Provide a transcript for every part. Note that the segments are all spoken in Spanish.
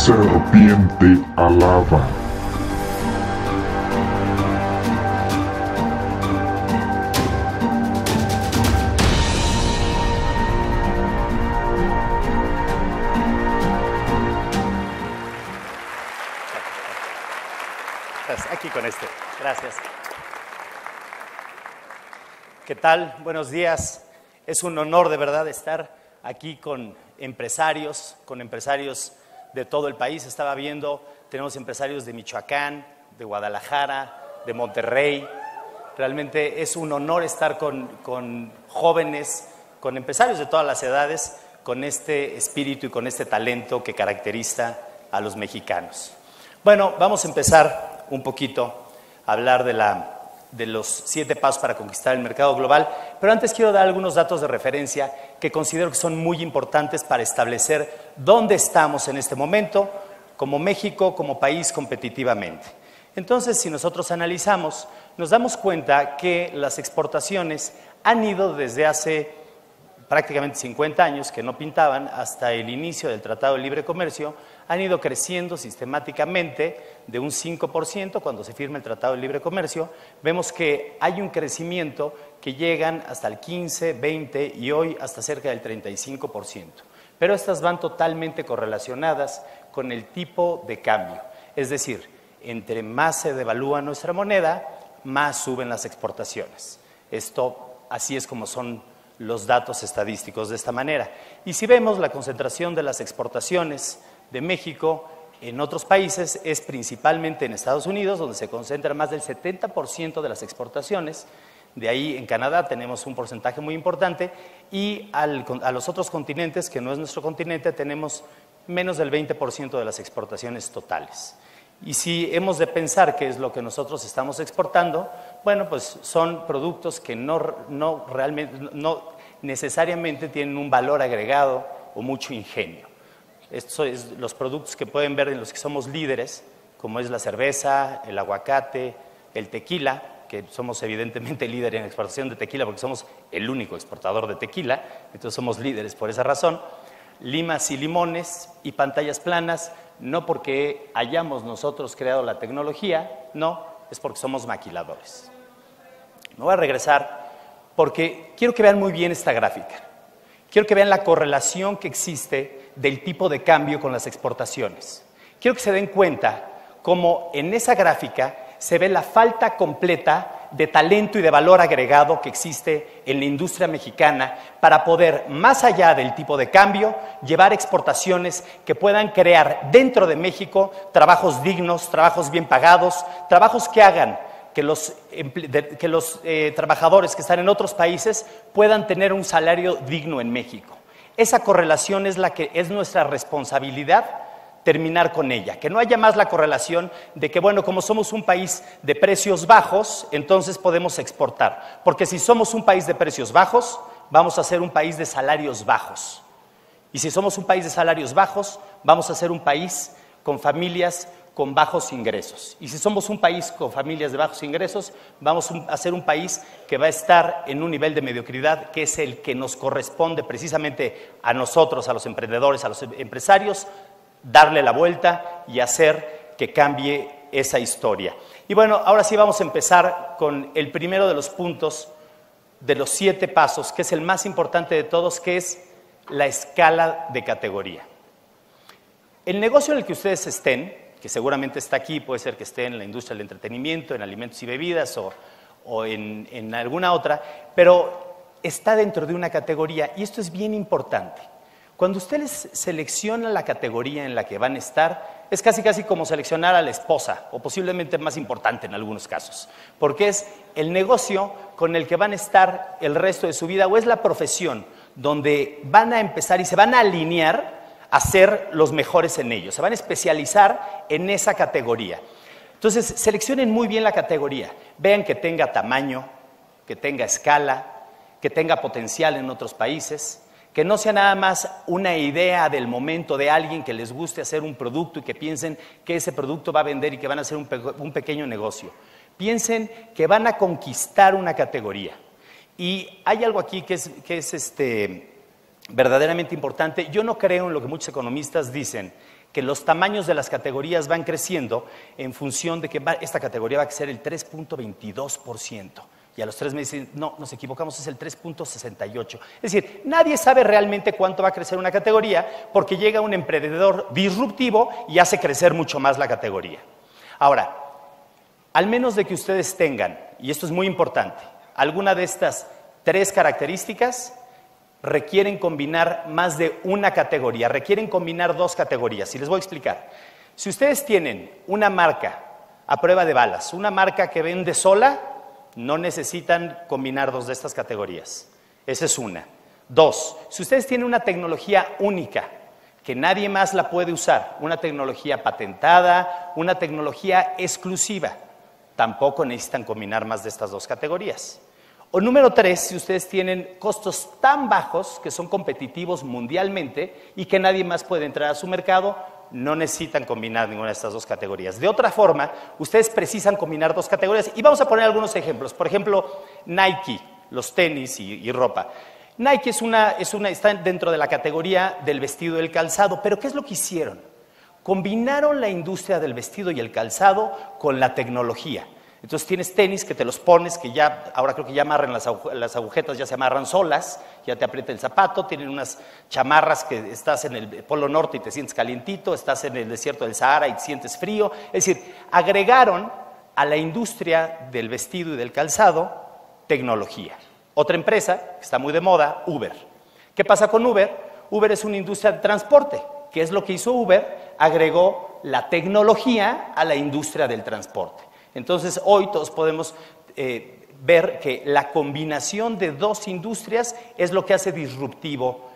serpiente alaba. Aquí con este. Gracias. ¿Qué tal? Buenos días. Es un honor de verdad estar aquí con empresarios de todo el país. Estaba viendo, tenemos empresarios de Michoacán, de Guadalajara, de Monterrey. Realmente es un honor estar con jóvenes, con empresarios de todas las edades, con este espíritu y con este talento que caracteriza a los mexicanos. Bueno, vamos a empezar un poquito a hablar de los 7 pasos para conquistar el mercado global, pero antes quiero dar algunos datos de referencia que considero que son muy importantes para establecer dónde estamos en este momento como México, como país competitivamente. Entonces, si nosotros analizamos, nos damos cuenta que las exportaciones han ido desde hace prácticamente 50 años, que no pintaban, hasta el inicio del Tratado de Libre Comercio, han ido creciendo sistemáticamente de un 5% cuando se firma el Tratado de Libre Comercio. Vemos que hay un crecimiento que llegan hasta el 15, 20 y hoy hasta cerca del 35%. Pero estas van totalmente correlacionadas con el tipo de cambio. Es decir, entre más se devalúa nuestra moneda, más suben las exportaciones. Esto, así es como son los datos estadísticos de esta manera. Y si vemos la concentración de las exportaciones de México en otros países, es principalmente en Estados Unidos, donde se concentra más del 70% de las exportaciones. De ahí en Canadá tenemos un porcentaje muy importante y a los otros continentes, que no es nuestro continente, tenemos menos del 20% de las exportaciones totales. Y si hemos de pensar qué es lo que nosotros estamos exportando, bueno, pues son productos que no necesariamente tienen un valor agregado o mucho ingenio. Estos son los productos que pueden ver en los que somos líderes, como es la cerveza, el aguacate, el tequila, que somos evidentemente líderes en exportación de tequila porque somos el único exportador de tequila, entonces somos líderes por esa razón. Limas y limones y pantallas planas, no porque hayamos nosotros creado la tecnología, no, es porque somos maquiladores. Me voy a regresar porque quiero que vean muy bien esta gráfica. Quiero que vean la correlación que existe del tipo de cambio con las exportaciones. Quiero que se den cuenta cómo en esa gráfica se ve la falta completa de talento y de valor agregado que existe en la industria mexicana para poder, más allá del tipo de cambio, llevar exportaciones que puedan crear dentro de México trabajos dignos, trabajos bien pagados, trabajos que hagan que los trabajadores que están en otros países puedan tener un salario digno en México. Esa correlación es la que es nuestra responsabilidad terminar con ella, que no haya más la correlación de que, bueno, como somos un país de precios bajos, entonces podemos exportar, porque si somos un país de precios bajos, vamos a ser un país de salarios bajos, y si somos un país de salarios bajos, vamos a ser un país con familias con bajos ingresos, y si somos un país con familias de bajos ingresos, vamos a ser un país que va a estar en un nivel de mediocridad que es el que nos corresponde precisamente a nosotros, a los emprendedores, a los empresarios, darle la vuelta y hacer que cambie esa historia. Y bueno, ahora sí vamos a empezar con el primero de los puntos de los 7 pasos, que es el más importante de todos, que es la escala de categoría. El negocio en el que ustedes estén, que seguramente está aquí, puede ser que esté en la industria del entretenimiento, en alimentos y bebidas o en alguna otra, pero está dentro de una categoría y esto es bien importante. Cuando ustedes seleccionan la categoría en la que van a estar, es casi como seleccionar a la esposa, o posiblemente más importante en algunos casos, porque es el negocio con el que van a estar el resto de su vida, o es la profesión donde van a empezar y se van a alinear a ser los mejores en ello, se van a especializar en esa categoría. Entonces, seleccionen muy bien la categoría, vean que tenga tamaño, que tenga escala, que tenga potencial en otros países, que no sea nada más una idea del momento de alguien que les guste hacer un producto y que piensen que ese producto va a vender y que van a hacer un pequeño negocio. Piensen que van a conquistar una categoría. Y hay algo aquí que es verdaderamente importante. Yo no creo en lo que muchos economistas dicen, que los tamaños de las categorías van creciendo en función de que esta categoría va a ser el 3.22%. Y a los 3 meses dicen, no, nos equivocamos, es el 3.68. Es decir, nadie sabe realmente cuánto va a crecer una categoría porque llega un emprendedor disruptivo y hace crecer mucho más la categoría. Ahora, al menos de que ustedes tengan, y esto es muy importante, alguna de estas 3 características, requieren combinar más de una categoría, requieren combinar 2 categorías. Y les voy a explicar. Si ustedes tienen una marca a prueba de balas, una marca que vende sola, no necesitan combinar 2 de estas categorías. Esa es una. 2, si ustedes tienen una tecnología única, que nadie más la puede usar, una tecnología patentada, una tecnología exclusiva, tampoco necesitan combinar más de estas 2 categorías. O número 3, si ustedes tienen costos tan bajos que son competitivos mundialmente y que nadie más puede entrar a su mercado, no necesitan combinar ninguna de estas 2 categorías. De otra forma, ustedes precisan combinar 2 categorías y vamos a poner algunos ejemplos. Por ejemplo, Nike, los tenis y ropa. Nike está dentro de la categoría del vestido y el calzado, pero ¿qué es lo que hicieron? Combinaron la industria del vestido y el calzado con la tecnología. Entonces tienes tenis que te los pones, que ya, ahora creo que ya amarran las agujetas, ya se amarran solas, ya te aprieta el zapato, tienen unas chamarras que estás en el Polo Norte y te sientes calientito, estás en el desierto del Sahara y te sientes frío. Es decir, agregaron a la industria del vestido y del calzado tecnología. Otra empresa que está muy de moda, Uber. ¿Qué pasa con Uber? Uber es una industria de transporte. ¿Qué es lo que hizo Uber? Agregó la tecnología a la industria del transporte. Entonces, hoy todos podemos ver que la combinación de 2 industrias es lo que hace disruptivo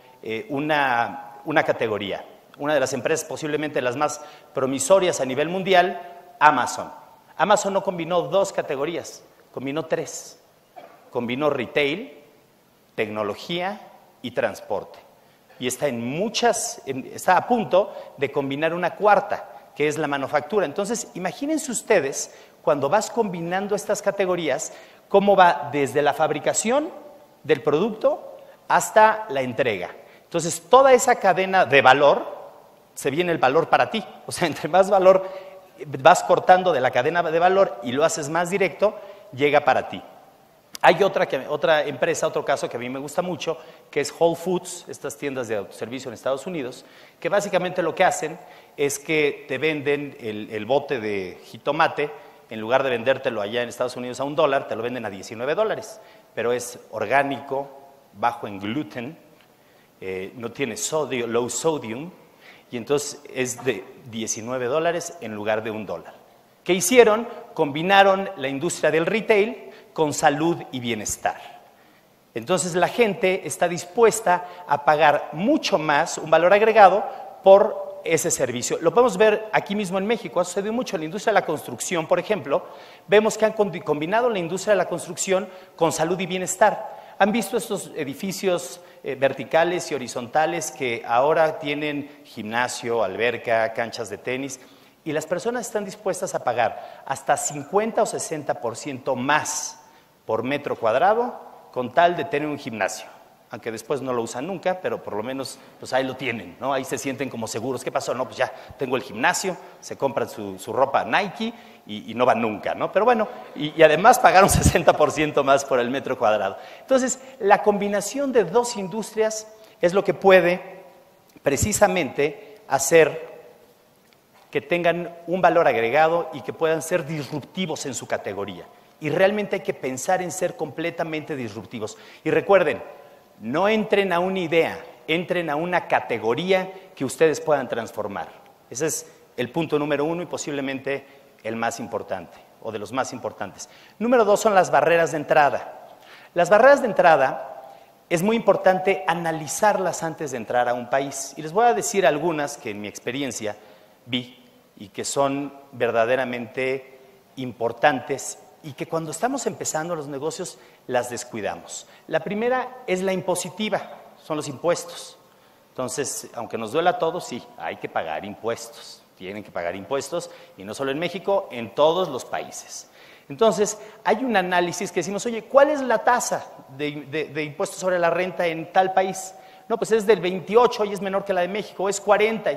una categoría. Una de las empresas posiblemente las más promisorias a nivel mundial, Amazon. Amazon no combinó 2 categorías, combinó 3. Combinó retail, tecnología y transporte. Y está está a punto de combinar una 4ª, que es la manufactura. Entonces, imagínense ustedes, cuando vas combinando estas categorías, cómo va desde la fabricación del producto hasta la entrega. Entonces, toda esa cadena de valor, se viene el valor para ti. O sea, entre más valor vas cortando de la cadena de valor y lo haces más directo, llega para ti. Hay otra empresa, otro caso que a mí me gusta mucho, que es Whole Foods, estas tiendas de autoservicio en Estados Unidos, que básicamente lo que hacen es que te venden el bote de jitomate, en lugar de vendértelo allá en Estados Unidos a $1, te lo venden a $19, pero es orgánico, bajo en gluten, no tiene low sodium, y entonces es de $19 en lugar de $1. ¿Qué hicieron? Combinaron la industria del retail con salud y bienestar. Entonces la gente está dispuesta a pagar mucho más, un valor agregado, por ese servicio. Lo podemos ver aquí mismo en México, ha sucedido mucho en la industria de la construcción, por ejemplo. Vemos que han combinado la industria de la construcción con salud y bienestar. ¿Han visto estos edificios verticales y horizontales que ahora tienen gimnasio, alberca, canchas de tenis? Y las personas están dispuestas a pagar hasta 50 o 60% más por metro cuadrado con tal de tener un gimnasio. Aunque después no lo usan nunca, pero por lo menos pues ahí lo tienen, ¿no? Ahí se sienten como seguros. ¿Qué pasó? No, pues ya tengo el gimnasio, se compran su ropa Nike y no van nunca, ¿no? Pero bueno, y además pagaron 60% más por el metro cuadrado. Entonces, la combinación de 2 industrias es lo que puede precisamente hacer que tengan un valor agregado y que puedan ser disruptivos en su categoría. Y realmente hay que pensar en ser completamente disruptivos. Y recuerden, no entren a una idea, entren a una categoría que ustedes puedan transformar. Ese es el punto número 1 y posiblemente el más importante, o de los más importantes. Número 2 son las barreras de entrada. Las barreras de entrada es muy importante analizarlas antes de entrar a un país. Y les voy a decir algunas que en mi experiencia vi y que son verdaderamente importantes y que cuando estamos empezando los negocios las descuidamos. La primera es la impositiva, son los impuestos. Entonces, aunque nos duela a todos, sí, hay que pagar impuestos, tienen que pagar impuestos, y no solo en México, en todos los países. Entonces, hay un análisis que decimos, oye, ¿cuál es la tasa de impuestos sobre la renta en tal país? No, pues es del 28 y es menor que la de México, es 40.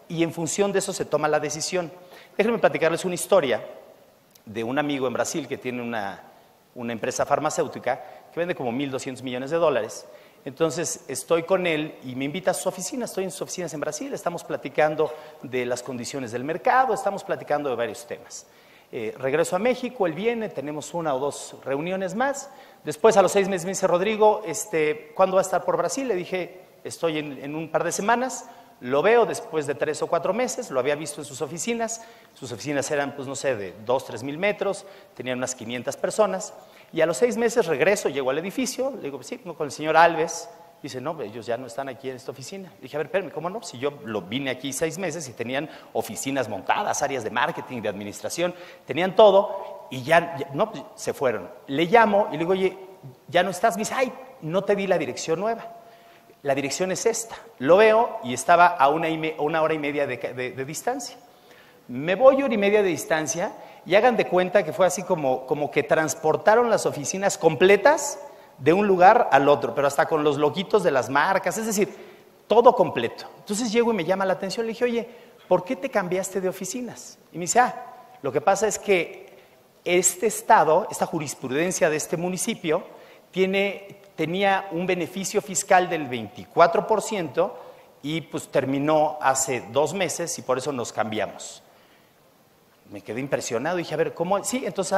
y en función de eso se toma la decisión. Déjenme platicarles una historia de un amigo en Brasil que tiene una empresa farmacéutica que vende como $1,200 millones. Entonces estoy con él y me invita a sus oficinas, estoy en sus oficinas en Brasil, estamos platicando de las condiciones del mercado, estamos platicando de varios temas. Regreso a México, él viene, tenemos 1 o 2 reuniones más. Después a los 6 meses me dice, Rodrigo, ¿cuándo va a estar por Brasil? Le dije, estoy en un par de semanas. Lo veo después de 3 o 4 meses, lo había visto en sus oficinas eran, pues no sé, de 2, 3 mil metros, tenían unas 500 personas, y a los 6 meses regreso, llego al edificio, le digo, pues sí, con el señor Alves, dice, no, ellos ya no están aquí en esta oficina. Le dije, a ver, espérame, ¿cómo no? Si yo vine aquí 6 meses y tenían oficinas montadas, áreas de marketing, de administración, tenían todo, y no, pues, se fueron. Le llamo y le digo, oye, ¿ya no estás? Me dice, ay, no te di la dirección nueva. La dirección es esta. Lo veo y estaba a 1 hora y media de distancia. Me voy 1 hora y media de distancia y hagan de cuenta que fue así como que transportaron las oficinas completas de un lugar al otro, pero hasta con los loguitos de las marcas, es decir, todo completo. Entonces llego y me llama la atención, le dije, oye, ¿por qué te cambiaste de oficinas? Y me dice, lo que pasa es que este estado, esta jurisprudencia de este municipio, tenía un beneficio fiscal del 24% y pues terminó hace 2 meses y por eso nos cambiamos. Me quedé impresionado, dije, a ver, ¿cómo? Sí, entonces,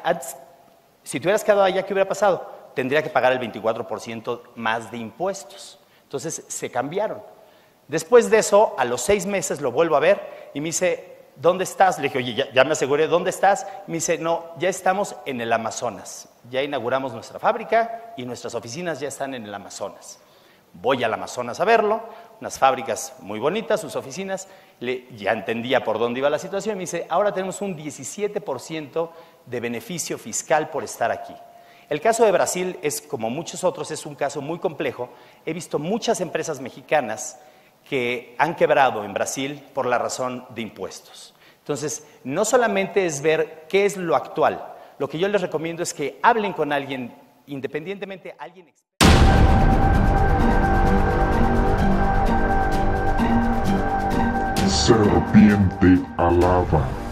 si te hubieras quedado allá, ¿qué hubiera pasado? Tendría que pagar el 24% más de impuestos. Entonces, se cambiaron. Después de eso, a los 6 meses lo vuelvo a ver y me dice, ¿dónde estás? Le dije, oye, ya me aseguré, ¿dónde estás? Me dice, no, ya estamos en el Amazonas. Ya inauguramos nuestra fábrica y nuestras oficinas ya están en el Amazonas. Voy al Amazonas a verlo, unas fábricas muy bonitas, sus oficinas, ya entendía por dónde iba la situación, me dice, ahora tenemos un 17% de beneficio fiscal por estar aquí. El caso de Brasil es, como muchos otros, es un caso muy complejo. He visto muchas empresas mexicanas que han quebrado en Brasil por la razón de impuestos. Entonces, no solamente es ver qué es lo actual, lo que yo les recomiendo es que hablen con alguien, independientemente, alguien experto. Serpiente alaba.